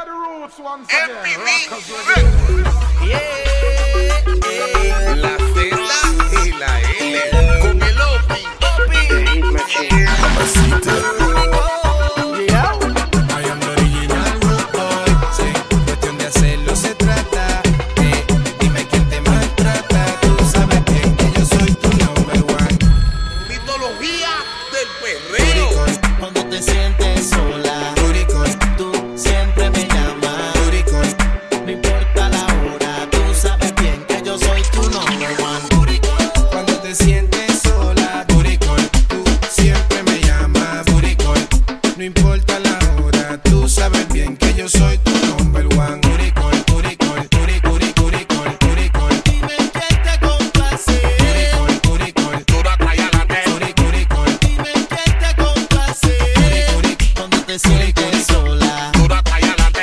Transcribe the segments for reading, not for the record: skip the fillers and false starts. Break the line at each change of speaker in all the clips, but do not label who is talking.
La Z y la L con el Opi. Mamacita. I am the original root boy. Sí, cuestión de hacerlo se trata. Dime quién te maltrata. Tú sabes bien que yo soy tu number one. Mitología del perreo.
Cuando te sientes sola, tú siempre me llamas. No importa la hora, tú sabes bien que yo soy tu number one.
Cuando te sientes sola, tú siempre me llamas. No importa la hora, tú sabes bien que yo soy tu number one.
Dime quién te complace.
Dura, trae adelante.
Dime quién te complace. Cuando te sientes sola,
Dura, trae adelante.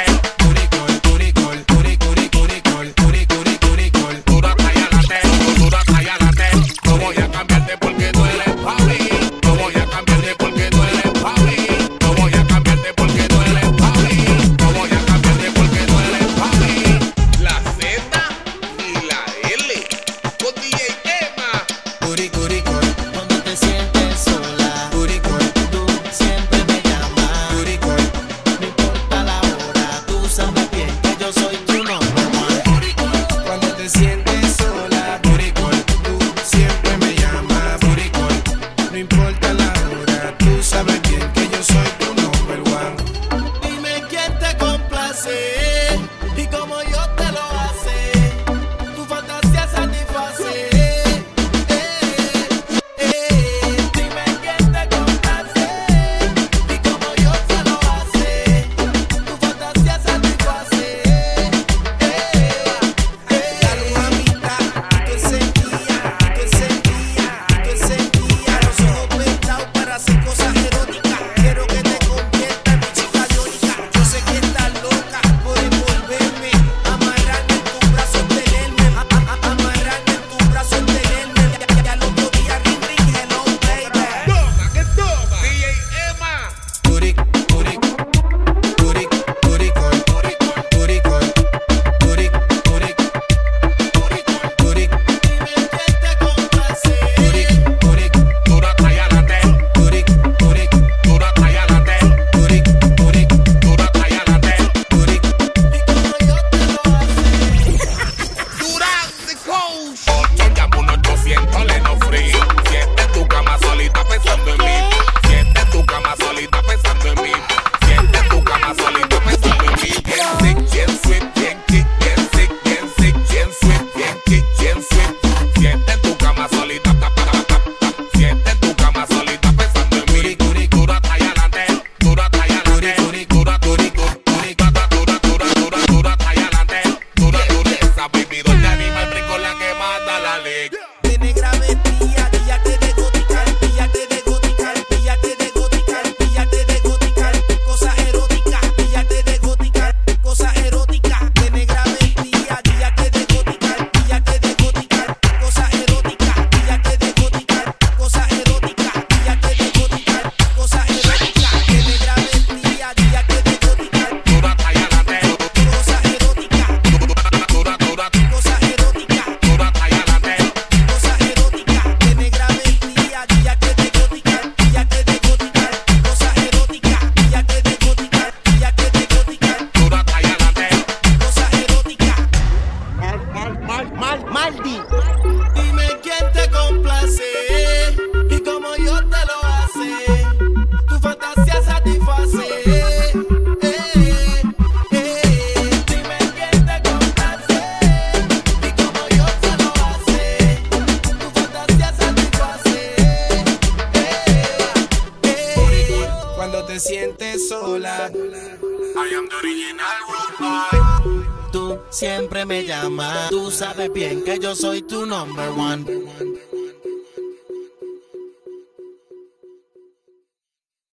Dura, trae adelante. No voy a cambiarte porque tú eres papi. No voy a cambiarte porque tú eres papi. No voy a cambiarte porque tú eres papi. No voy a cambiarte porque tú eres papi. La Z y la L con DJ Emma.
cuando te sientes sola, tú siempre me llamas. No importa la hora, tú sabes bien que yo soy tu number one.
Cuando te sientes sola, tú siempre me llamas. No importa la hora, tú sabes bien que yo soy tu number one.
Dime quién te complace y como yo te lo hace, tu fantasía satisface. Dime quién te complace y como yo te lo hace, tu fantasía satisface.
Dale mamita, tú encendías los ojos vendados para hacer cosas eróticas. Quiero que te conviertas en mi chica iónica. Yo sé que estás loca por envolverme, amarrarme en tus brazos, tenerme, amarrarme en tus brazos, tenerme. Ya al otro día ring ring, hello baby. Toma, que toma. DJ Emma.
Dime quién te complace.
Dura, trae adelante. Dura, trae adelante. Dura, trae adelante.
Y como yo te lo hace.
Durán the Coach. 8 llamo un 800 Leno Free. Siente tu cama solita pensando en mí. Siente tu cama solita pensando en mí. Siente tu cama solita pensando en mí. Bien sick, bien sweet, bien kick, bien sick, bien sweet, bien kick, bien sweet. Siente tu cama solita, siente tu cama solita pensando en mí. Dura, trae adelante. Dura, trae adelante. Dura, trae adelante. Dura, esa baby doña animal brinco la que mata la ley. De negra vestida, píllate de gótica, píllate de gótica, píllate de gótica, píllate de gótica, cosas eróticas, píllate de gótica, cosas eróticas. De negra vestida, píllate de gótica, píllate de gótica, cosas eróticas, píllate de gótica, cosas eróticas, píllate de gótica, cosas eróticas. De negra vestida, píllate de gótica, dura, trae adelante, cosas eróticas, cosas eróticas, dura, trae adelante, cosas eróticas. De negra vestida, píllate de gótica, píllate de gótica, cosas eróticas, píllate de gótica, píllate de gótica, dura, trae adelante, cosas eróticas.
Maldi. Dime quién te complace y como yo te lo hace, tu fantasía satisface. Dime quién te complace y como yo te lo hace, tu fantasía satisface.
Cuando te sientes sola, I am the original root boy.
Tú siempre me llamas, tú sabes bien que yo soy tu number one.